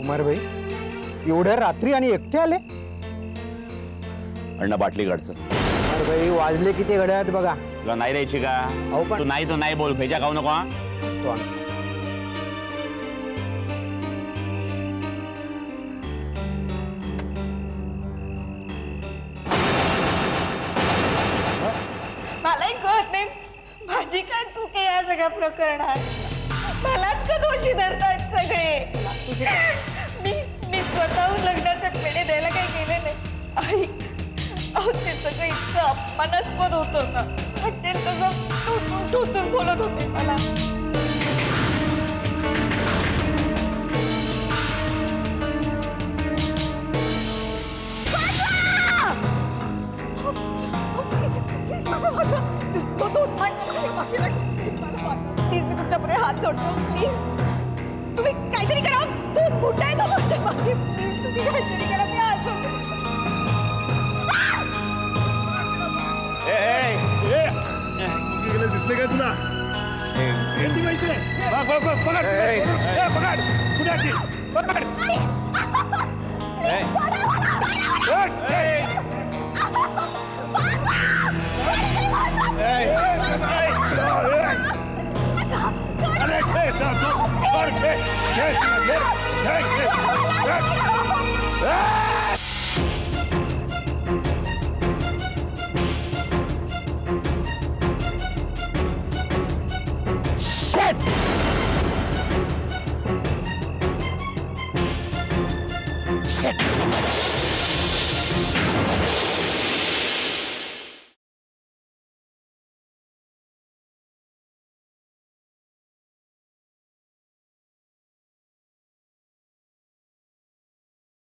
कुमार भाई एवढ्या रात्री आणि एकटे आले? अण्णा बाटली काढचं. कुमार भाई वाजले किती घड्याळात बघा. तुला नाही द्यायची का? तू नाही तर नाही बोल, भेजा खाऊ नको. हा तो मलाही कळत नाही माझी काय चूक आहे या सगळ्या प्रकरणात. मलाच का दोषी धरतायत सगळे. मी स्वतःहून लग्नाचे पेढे द्यायला काही केले नाही. आई अहो ते सगळं इतकं अपमानास्पद होतं ना. वाटेल तसं टोचून बोलत होते मला. प्लीज मी तुमच्यापुढे हात जोडतो. प्लीज तुम्ही काहीतरी करा. दूध फुटाय तो माझ्या मागे. प्लीज तुम्ही काहीतरी करा. मी हात जोडतो. दिसले काय तुला? Hey!